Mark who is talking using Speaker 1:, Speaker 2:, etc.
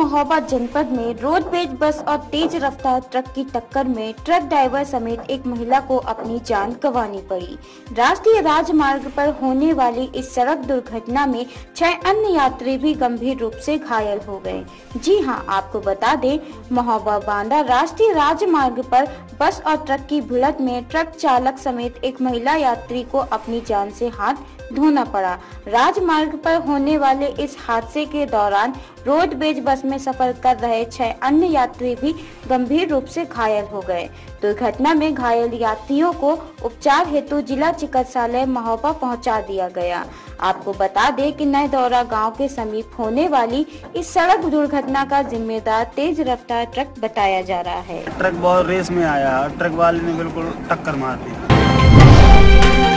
Speaker 1: महोबा जनपद में roadways bus और तेज रफ्तार ट्रक की टक्कर में ट्रक ड्राइवर समेत एक महिला को अपनी जान गंवानी पड़ी। राष्ट्रीय राजमार्ग पर होने वाली इस सड़क दुर्घटना में 6 अन्य यात्री भी गंभीर रूप से घायल हो गए। जी हां, आपको बता दें, महोबा बांदा राष्ट्रीय राजमार्ग पर बस और ट्रक की भिड़ंत में ट्रक चालक समेत एक महिला यात्री को अपनी जान से हाथ धोना पड़ा। राजमार्ग पर होने वाले इस हादसे के दौरान रोडवेज बस में सफर कर रहे 6 अन्य यात्री भी गंभीर रूप से घायल हो गए। दुर्घटना में घायल यात्रियों को उपचार हेतु जिला चिकित्सालय महोबा पहुंचा दिया गया। आपको बता दें कि नयदौरा गांव के समीप होने वाली इस सड़क दुर्घटना का जिम्मेदार तेज रफ्तार ट्रक बताया जा रहा है।
Speaker 2: ट्रक बहुत रेस में आया, ट्रक वाले ने बिल्कुल टक्कर मार दी।